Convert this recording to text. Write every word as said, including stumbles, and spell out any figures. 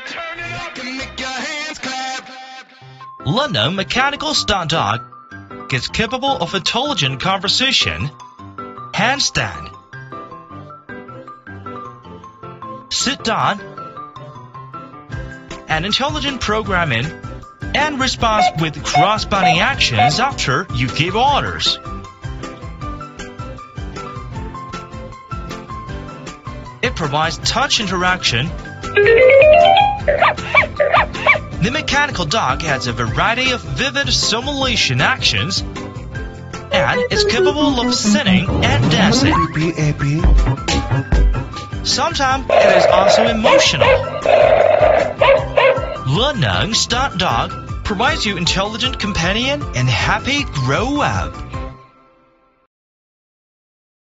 Turn it up and make your hands clap. London Mechanical Stunt Dog is capable of intelligent conversation, handstand, sit down, and intelligent programming, and response with cross-body actions after you give orders. It provides touch interaction. The mechanical dog has a variety of vivid simulation actions and is capable of singing and dancing. Sometimes it is also emotional. Lenong Stunt Dog provides you intelligent companion and happy grow up.